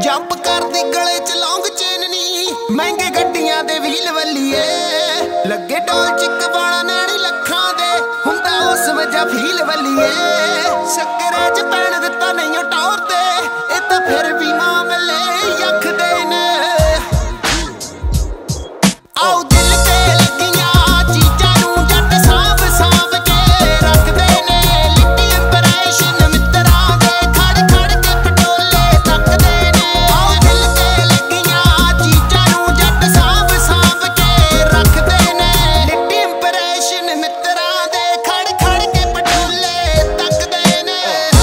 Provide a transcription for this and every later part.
Jump कर दी गले च लौंग चेन नी, महंगे गड्डियां दे व्हील वल्लीए, लगे टोल चिक बाणा नैनी लखां दे, हुंदा उस वजह फील वल्लीए। शक्करे च पैण दित्ता नहीं टौर ते, ए तां फिर भी मामले यखदे ने। आओ दिल ते लगियां चीजां नूं जट सांभ सांभ के रखदे ने, लिट्टी इंप्रेशन मित्तरां दे खड़ खड़ के पटोले तकदे ने। आओ दिल ते लगियां चीजां नूं जट सांभ सांभ के रखदे ने, लिट्टी इंप्रेशन मित्तरां दे खड़ खड़ के पटोले तकदे ने।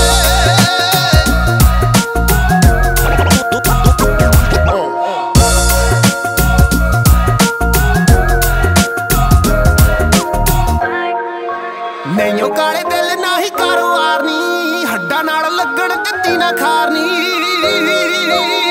नहीं काले दिल ना ही कारोबार नी, हड्डा नाल लगण दित्ती ना खारनी।